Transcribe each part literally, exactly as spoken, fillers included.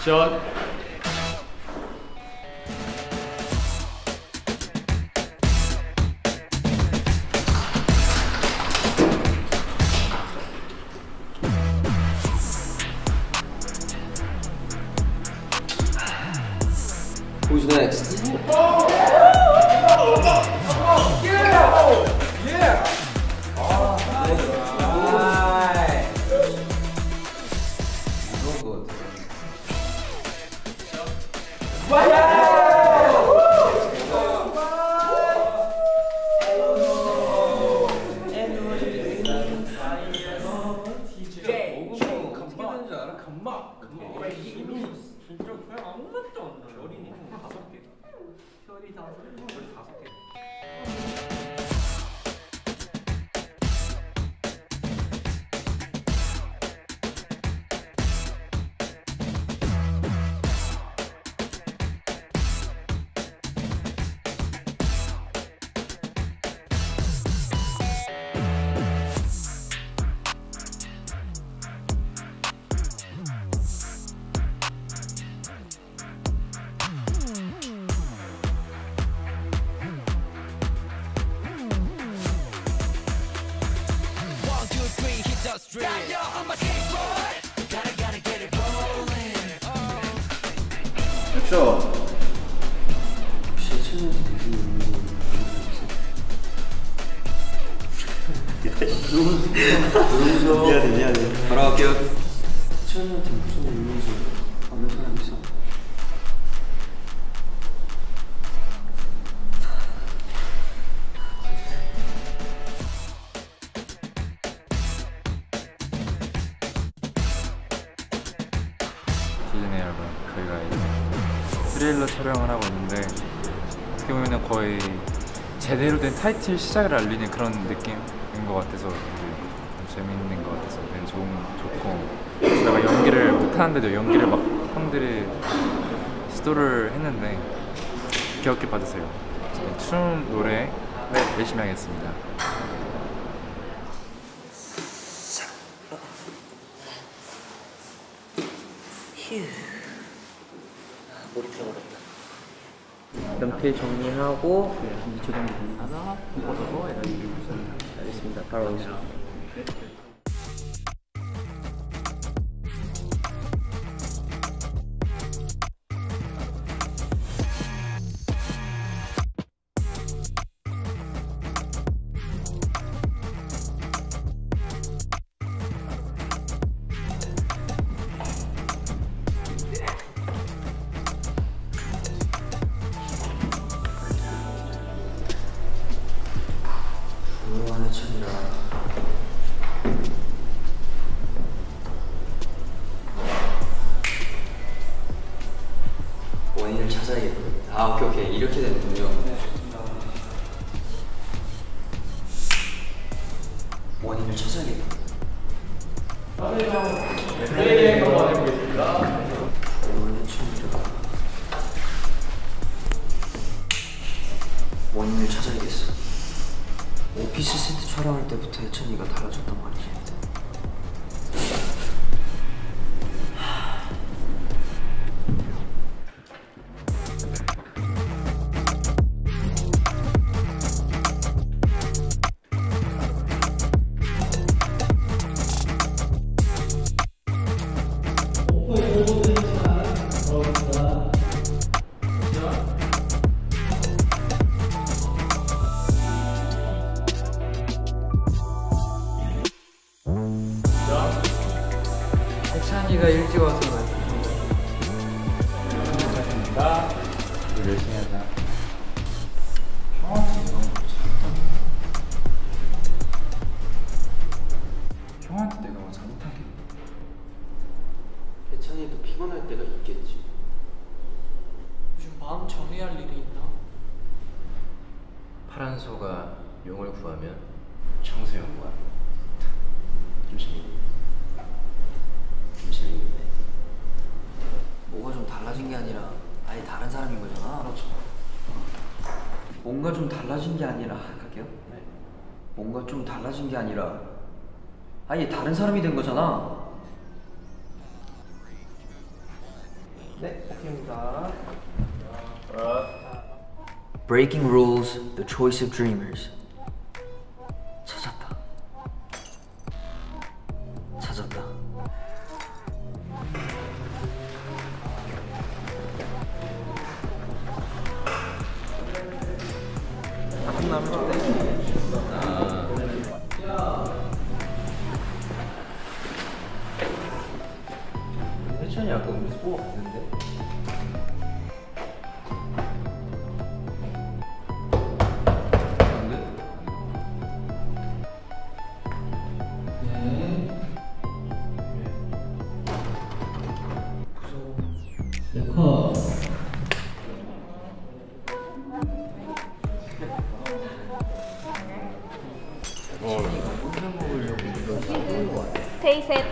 액션. Who's next? 진짜 그냥 아무 맛도 안 나. 별이 다섯 개. 별이 다섯 개. 별이 다섯 개. 액션! 혹시 예찬이한테 대신 있는 미안해 미안해 바로 갈게요. 예찬이한테 무슨 의미인지 아는 사람 있어? 시즌에 여러분, 저희가 이제 트레일러 촬영을 하고 있는데 어떻게 보면 거의 제대로 된 타이틀 시작을 알리는 그런 느낌인 것 같아서 되게 재밌는 것 같아서 되게 좋은, 좋고 제가 연기를 못하는데도 연기를 막 형들이 시도를 했는데 귀엽게 봐주세요. 춤, 노래 네, 열심히 하겠습니다. 휴 머리 풀어버렸다. 연필 정리하고 이 정도 하나 벗어서 알겠습니다. 바로 오겠습니다. 조용한 해찬이라 원인을 찾아야겠군. 아 오케이 오케이 이렇게 되는군요. 원인을 찾아야겠군. 플레이 한번 해보겠습니다. 조용한 해찬이라 원인을 찾아야겠어. 오피스 세트 촬영할 때부터 해찬이가 달라졌단 말이지. 해찬이가 일찍 와서 나 우리 열심히 하자. 형한테 이런 거 잘했다고. 형한테 내가 뭐 잘못한 게 해찬이도 피곤할 때가 있겠지. 요즘 마음 정리할 일이 있나? 파란 소가 용을 구하면 청소용과 좀 재밌네. 좀 재밌는데 뭐가 좀 달라진 게 아니라 아예 다른 사람인 거잖아. 그렇죠. 뭔가 좀 달라진 게 아니라 갈게요. 네. 뭔가 좀 달라진 게 아니라 아예 다른 사람이 된 거잖아. 네, 시작입니다. Breaking rules, the choice of dreamers. 찾았다. 찾았다. 끝나면 좀 땡기네. 해찬이 아까 우리 스포가 갔는데? 테이셋.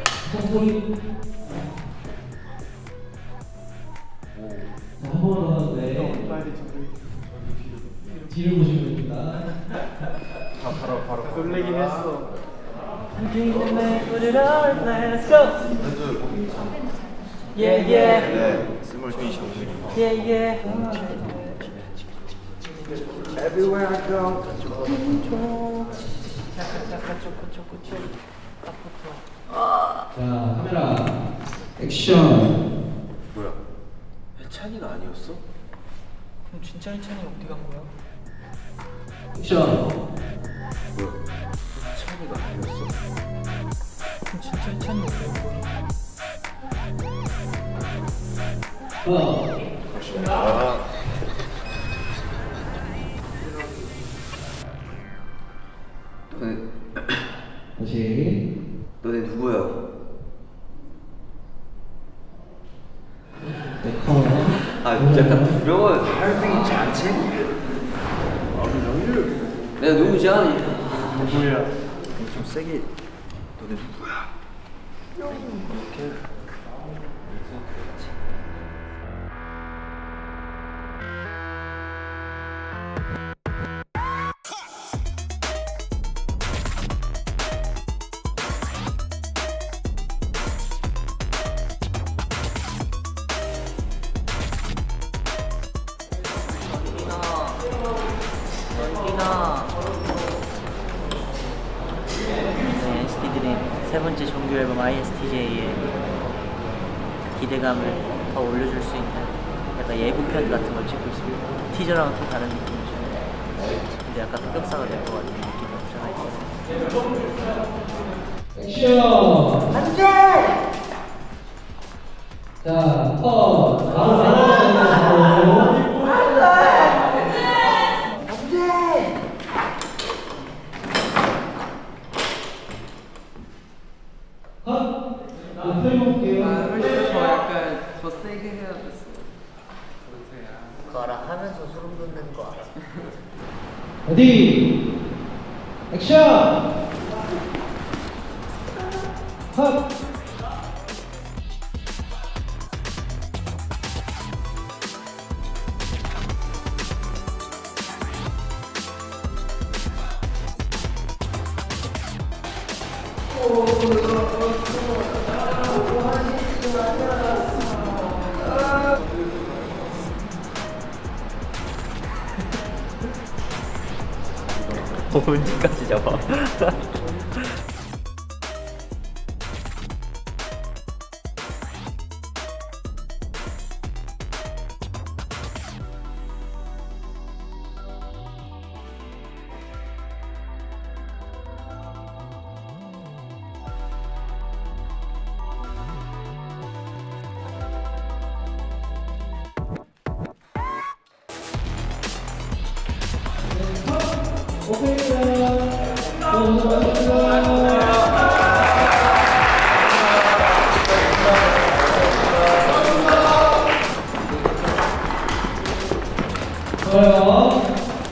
뒤를 보시면 됩니다. 바로 바로 놀래긴 했어. Yeah, yeah. 네, 스몰 스피치 오늘입니다. Yeah, yeah. Everywhere I go. 자, 카메라. 액션. 뭐야? 해찬이가 아니었어? 그럼 진짜 해찬이 어디 간 거야? 액션. 뭐야? 해찬이가 아니었어? 그럼 진짜 해찬이 어디 간 거야? 어. 너네, 다시. 너네 누구야? 네, 컷. 아, 약간 두려워요. 할등이 자체? 내가 누구지? 누구야? 좀 세게. 너네 누구야? 이렇게. 네, 엔시티드림 세 번째 정규 앨범 아이에스티제이의 기대감을 더 올려줄 수 있는 약간 예고편 같은 걸 찍고 있습니다. 티저랑은 또 다른 느낌이죠. 근데 약간 흑역사가 될 것 같은 느낌이 없잖아 있거든요. 액션. 안돼. 자, 컷. 바로 안돼. 컷. 아, 틀어볼게요. 훨씬 더 약간 더 세게 해야 됐어. 그거 알아? 하면서 소름 돋는 거 알아? 어디? 액션. 컷. 언제까지 잡아? 좋아요.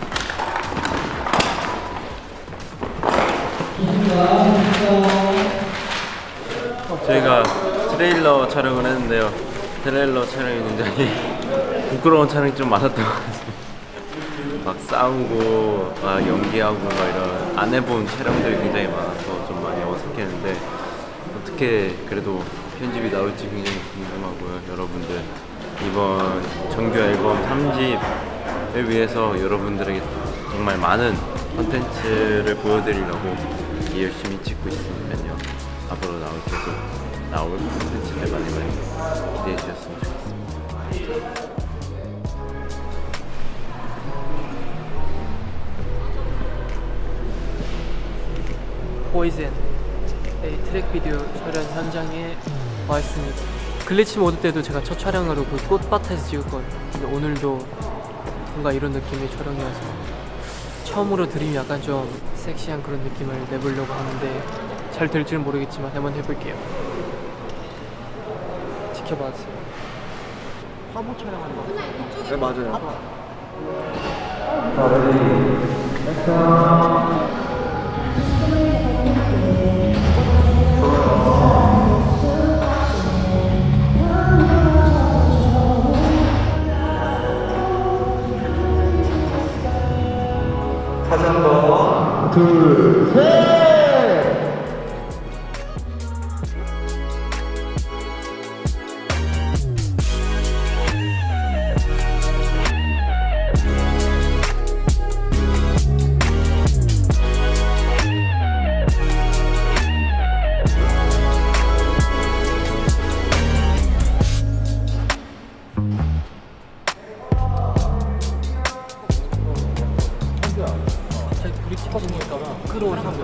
좋습니다. 저희가 트레일러 촬영을 했는데요. 트레일러 촬영이 굉장히 부끄러운 촬영이 좀 많았던 것 같아요. 막 싸우고 막 연기하고 막 이런 안 해본 촬영들이 굉장히 많아서 좀 많이 어색했는데 어떻게 그래도 편집이 나올지 굉장히 궁금하고요. 여러분들 이번 정규 앨범 삼 집을 위해서 여러분들에게 정말 많은 콘텐츠를 보여드리려고 열심히 찍고 있으니까요. 앞으로 나올 계속 나올 콘텐츠를 많이 많이 기대해 주셨으면 좋겠습니다. 포이즌의 트랙 비디오 촬영 현장에 와 있습니다. 글리치 모드 때도 제가 첫 촬영으로 그 꽃밭에서 찍었거든요. 근데 오늘도 뭔가 이런 느낌의 촬영이어서 처음으로 드림 약간 좀 섹시한 그런 느낌을 내보려고 하는데 잘 될지는 모르겠지만 한번 해볼게요. 지켜봐주세요. 화보 촬영하는 거. 네 맞아요. 다시 한번 둘, 셋. 갑자기 불이 켜지니까 끌어오시는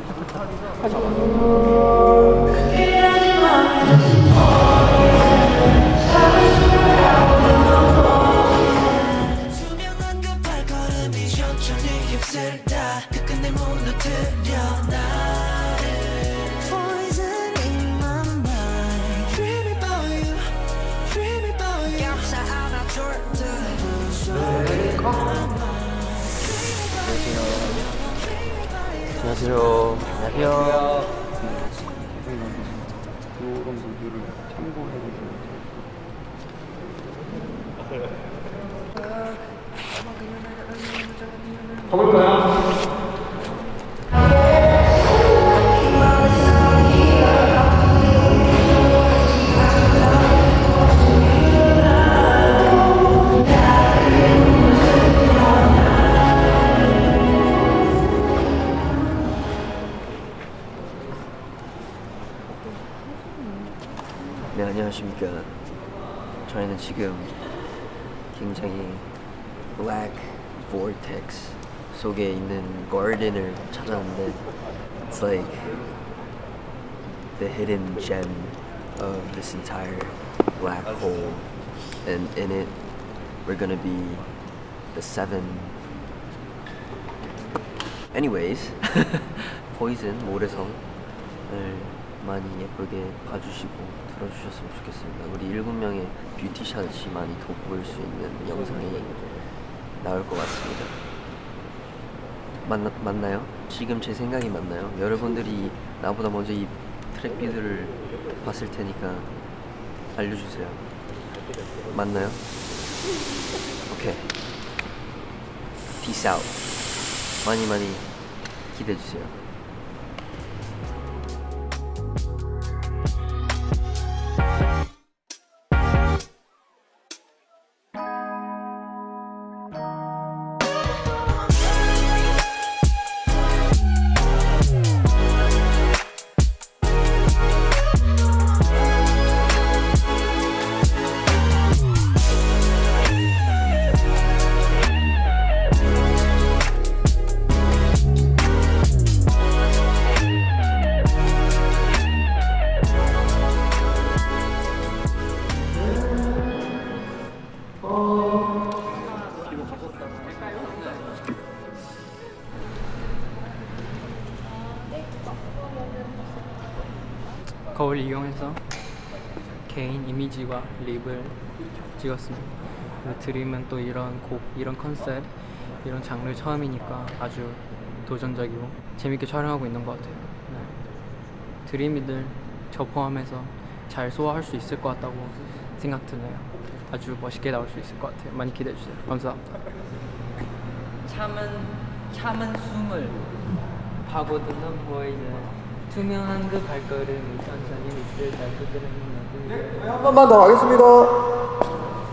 투명한 그 발걸음이 천천히 휩쓸다 끝끝내 무너뜨려 나를 Poison in my mind Dreaming about you Dreaming about you 감싸 안아줄 듯 안녕하세요. 안녕하세요. 이런 부분을 참고해 주시면 네, 안녕하십니까. 저희는 지금 굉장히 Black Vortex 속에 있는 garden을 찾았는데 It's like the hidden gem of this entire black hole, and in it we're gonna be the seven. Anyways, Poison 모래성을 많이 예쁘게 봐주시고 들어주셨으면 좋겠습니다. 우리 일곱 명의 뷰티샷이 많이 돋보일 수 있는 영상이 나올 것 같습니다. 맞나, 맞나요? 지금 제 생각이 맞나요? 여러분들이 나보다 먼저 이 트랙 비디오를 봤을 테니까 알려주세요. 맞나요? 오케이. Peace out. 많이 많이 기대해주세요. 거울 이용해서 개인 이미지와 립을 찍었습니다. 드림은 또 이런 곡, 이런 컨셉, 이런 장르 처음이니까 아주 도전적이고 재밌게 촬영하고 있는 것 같아요. 네. 드림이들 저 포함해서 잘 소화할 수 있을 것 같다고 생각 드네요. 아주 멋있게 나올 수 있을 것 같아요. 많이 기대해주세요. 감사합니다. 참은 참은 숨을 파고드는 보이는 투명한 그 발걸음이 천천히 미칠 달 끝을 묻는 한 번만 더 하겠습니다.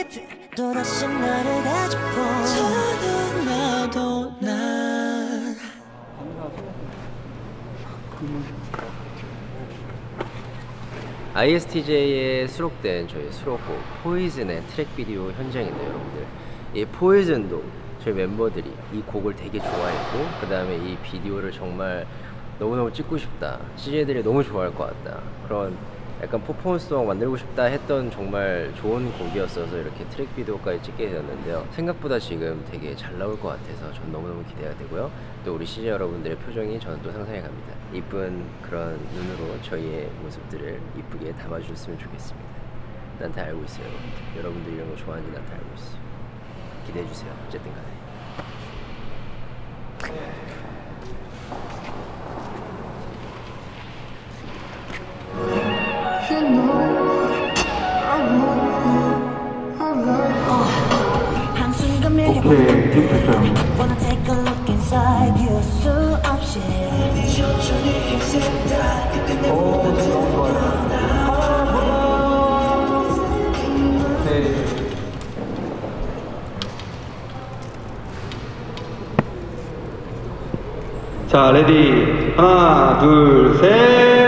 뒤돌아서 나를 가지고 저도 나도 난 아이에스티제이에 수록된 저희 수록곡 포이즌의 트랙 비디오 현장인데요, 여러분들. 이 포이즌도 저희 멤버들이 이 곡을 되게 좋아했고, 그 다음에 이 비디오를 정말 너무너무 찍고 싶다, 씨제이들이 너무 좋아할 것 같다, 그런 약간 퍼포먼스송 만들고 싶다 했던 정말 좋은 곡이었어서 이렇게 트랙 비디오까지 찍게 되었는데요. 생각보다 지금 되게 잘 나올 것 같아서 전 너무너무 기대가 되고요. 또 우리 씨제이 여러분들의 표정이 저는 또 상상해 갑니다. 이쁜 그런 눈으로 저희의 모습들을 이쁘게 담아주셨으면 좋겠습니다. 난 다 알고 있어요, 여러분들. 여러분들이 이런 거 좋아하는지 난 다 알고 있어요. 기대해주세요, 어쨌든 간에. 오케이, 됐어요. Wanna take a look inside you 수없이 천천히 힘쓰다 끝내 자, 레디. 하나, 둘, 셋.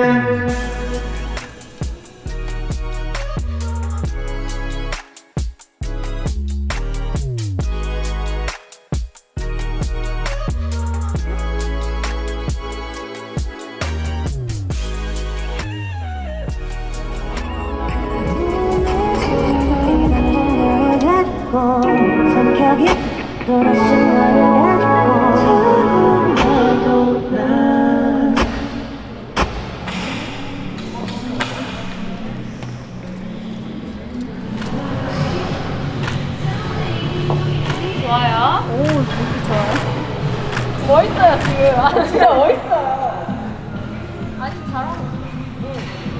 성격이 돌아서 나를 가지고 나도 난 좋아요? 오, 이렇게 좋아요? 멋있어요, 지금. 아, 진짜 멋있어요. 아니, 잘하고 있어.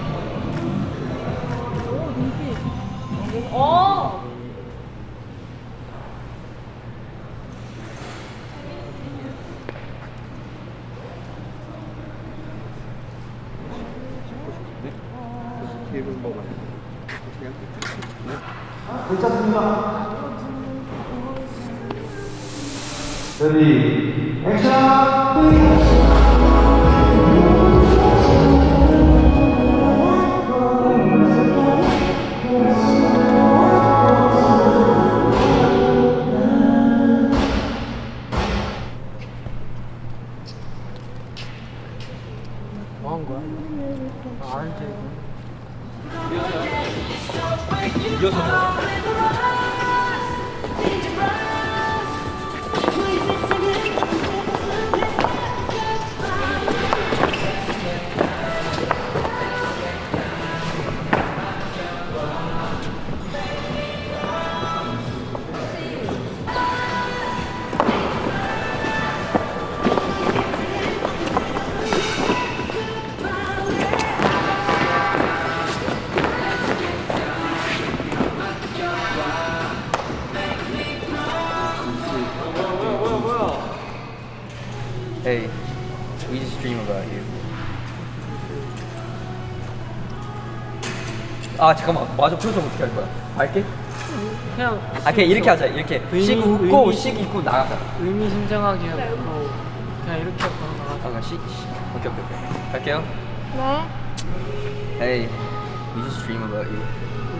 오, 눈빛. 어! 괜찮습니다. 레디, 액션! 뭐 한 거야? 아, 알지. Hey, we just dream about you. 아 잠깐만, 마저 표정 어떻게 할 거야? 밝게? 그냥 아 그냥 이렇게 하자. 이렇게 씩 웃고 의미- 씩 웃고 나가자. 의미심장하게 하고 그냥 이렇게 하고 나가자. 잠깐 씩 씩. 오케이 오케이 오케이. 갈게요. 네. Hey, we just dream about you.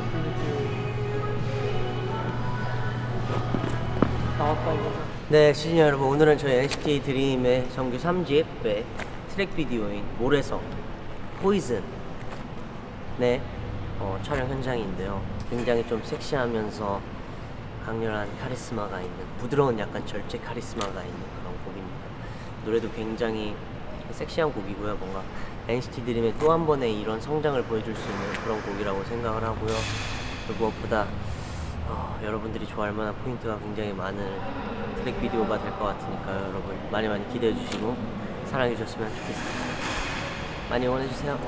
나왔다 이거. 네, 시즌 여러분, 오늘은 저희 엔시티 드림의 정규 삼 집의 트랙 비디오인 모래성 포이즌 네 어, 촬영 현장인데요. 굉장히 좀 섹시하면서 강렬한 카리스마가 있는, 부드러운 약간 절제 카리스마가 있는 그런 곡입니다. 노래도 굉장히 섹시한 곡이고요. 뭔가 엔시티 드림의 또 한 번의 이런 성장을 보여줄 수 있는 그런 곡이라고 생각을 하고요. 그리고 무엇보다 어, 여러분들이 좋아할 만한 포인트가 굉장히 많은 트랙 비디오가 될 것 같으니까요. 여러분 많이 많이 기대해 주시고 사랑해 주셨으면 좋겠습니다. 많이 응원해 주세요.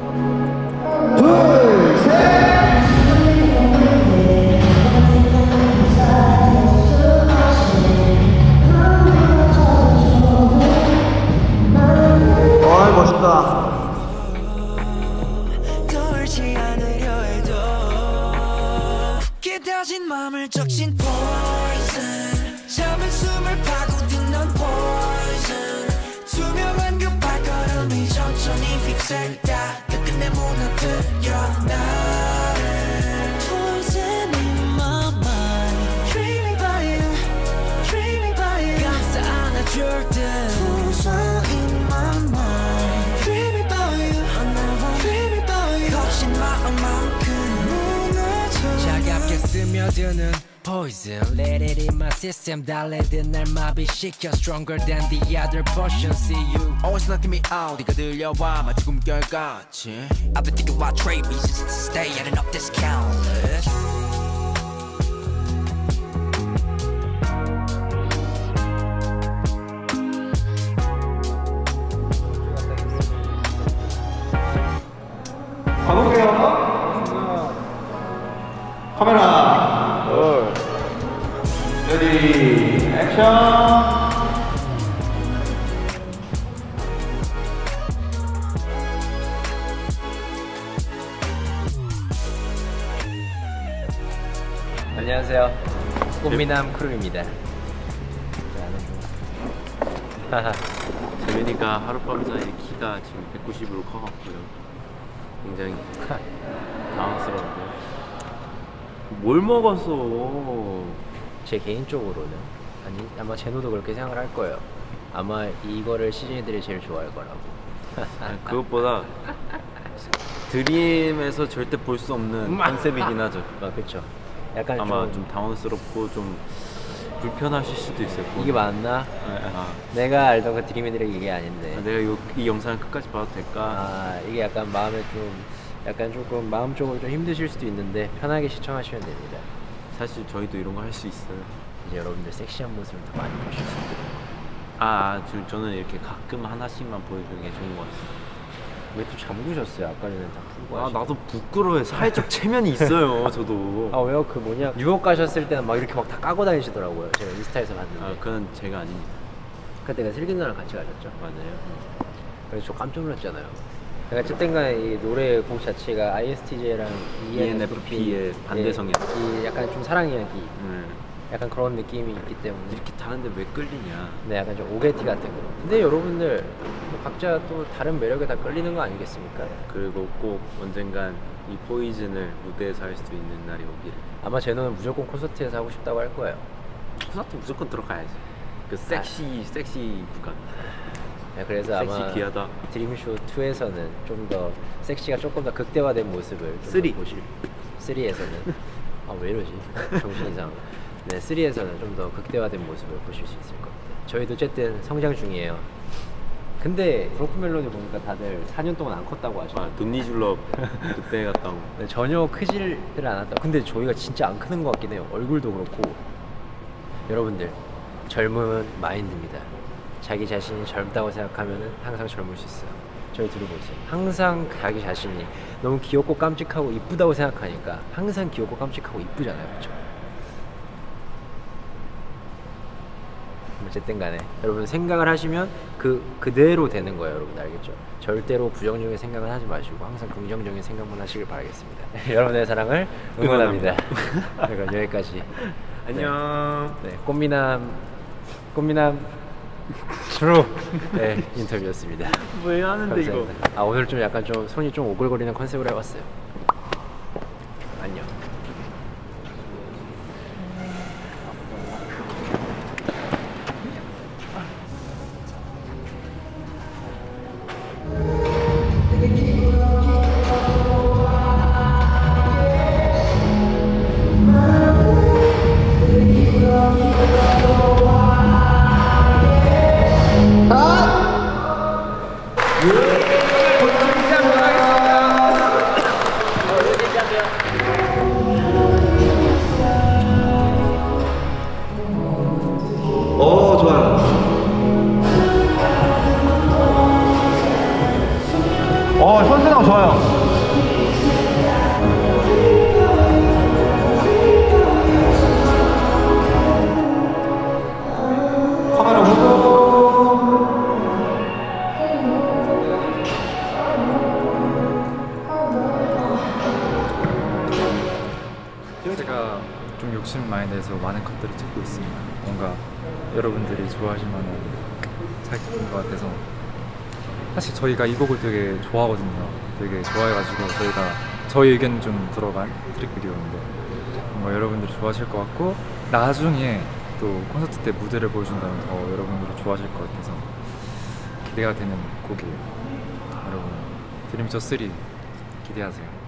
둘, 셋! 어이, 멋있다. 돌지 않으려 해도 기다려 가진 맘을 적신 poison 잠은 숨을 파고드는 poison 투명한 그 발걸음이 천천히 휩쓸다 끝끝내 무너뜨려 나를 poison in my mind dreaming by you dreaming by you 감싸 안아줄 듯 poison in my mind dreaming by you I never dreaming by you 거친 마음만큼 무너져 차갑게 스며드는 poison let it in my system 달래듯 날 마비시켜 stronger than the other potion see you always knocking me out 네가 들려와 마치 꿈결같이 I've been thinking about trade reasons to stay at an up discount 가볼게요. 카메라. 레디. 액션. 안녕하세요. 꽃미남 크루입니다. 재민이가 하룻밤 사이에 키가 지금 백구십으로 커갖고요. 굉장히 당황스러운데. 뭘 먹었어? 제 개인적으로는 아니 아마 제노도 그렇게 생각을 할 거예요. 아마 이거를 시즌이들이 제일 좋아할 거라고. 그것보다 드림에서 절대 볼 수 없는 컨셉이긴 하죠. 아 그렇죠. 약간 아마 좀, 좀 당황스럽고 좀 불편하실 수도 있어요. 이게 맞나? 아, 내가 알던 그 드림이들의 이게 아닌데. 아, 내가 요, 이 영상을 끝까지 봐도 될까? 아 이게 약간 마음에 좀 약간 조금 마음적으로 좀 힘드실 수도 있는데 편하게 시청하시면 됩니다. 사실 저희도 이런 거 할 수 있어요. 이제 여러분들 섹시한 모습을 더 많이 보실 수 있도록. 아, 저, 저는 이렇게 가끔 하나씩만 보여주는 게 좋은 것 같아요. 왜 또 잠그셨어요? 아까 전에 다 풀고 아, 하시고. 나도 부끄러워요. 사회적 체면이 있어요, 저도. 아 왜요? 그 뭐냐 뉴욕 가셨을 때는 막 이렇게 막 다 까고 다니시더라고요. 제가 인스타에서 봤는데. 아, 그건 제가 아닙니다. 그때가 슬기 누나랑 같이 가셨죠? 맞아요. 그래서 저 깜짝 놀랐잖아요. 그러니까 어쨌든 간에 이 노래곡 자체가 아이에스티제이랑 이엔에프피의 반대 성향. 이 약간 좀 사랑 이야기 음. 약간 그런 느낌이 있기 때문에 이렇게 타는데 왜 끌리냐? 네 약간 좀 오게티 같은 거. 근데 여러분들 뭐 각자 또 다른 매력에 다 끌리는 거 아니겠습니까? 그리고 꼭 언젠간 이 포이즌을 무대에서 할 수 있는 날이 오기를. 아마 제노는 무조건 콘서트에서 하고 싶다고 할 거예요. 콘서트 무조건 들어가야지. 그 섹시 아. 섹시 구간. 네, 그래서 섹시 아마 귀하다. 드림쇼 투에서는 좀 더 섹시가 조금 더 극대화된 모습을 쓰리. 보실. 쓰리에서는 아 왜 이러지? 정신 이상. 네, 쓰리에서는 좀 더 극대화된 모습을 보실 수 있을 겁니다. 저희도 어쨌든 성장 중이에요. 근데 브로큰 멜로디 보니까 다들 사 년 동안 안 컸다고 하시죠. 아, 돈니줄럽 그때 갔다 온. 네, 전혀 크지를 않았다. 근데 저희가 진짜 안 크는 것 같긴 해요. 얼굴도 그렇고. 여러분들 젊은 마인드입니다. 자기 자신이 젊다고 생각하면 항상 젊을 수 있어요. 저희 들어보세요. 항상 자기 자신이 너무 귀엽고 깜찍하고 이쁘다고 생각하니까 항상 귀엽고 깜찍하고 이쁘잖아요. 그렇죠? 어쨌든 간에 여러분 생각을 하시면 그, 그대로 되는 거예요. 여러분 알겠죠? 절대로 부정적인 생각은 하지 마시고 항상 긍정적인 생각만 하시길 바라겠습니다. 여러분의 사랑을 응원합니다. 그럼 여기까지. 안녕. 네, 네, 꽃미남 꽃미남 주로 네, 인터뷰였습니다. 왜 하는데 감사합니다. 이거? 아 오늘 좀 약간 좀 손이 좀 오글거리는 컨셉으로 해봤어요. 안녕. 어, 좋아요. 어, 선생님 좋아요. 카메라 보고. 제가 욕심 마인드에서 많은 컷들을 찍고 있습니다. 뭔가 여러분들이 좋아하실 만한 작품인 것 같아서 사실 저희가 이 곡을 되게 좋아하거든요. 되게 좋아해가지고 저희가 저희 의견 좀 들어간 트릭 비디오인데 뭔가 여러분들이 좋아하실 것 같고 나중에 또 콘서트 때 무대를 보여준다면 더 여러분들이 좋아하실 것 같아서 기대가 되는 곡이에요. 여러분 드림저 쓰리 기대하세요.